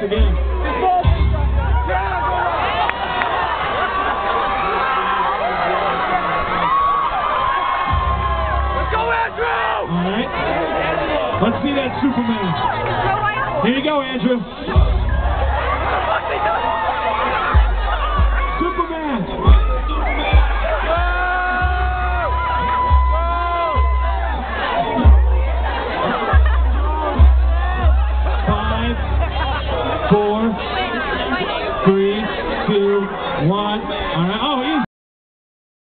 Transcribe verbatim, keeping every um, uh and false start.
again. Let's go, Andrew! All right. Let's see that Superman. Here you go, Andrew.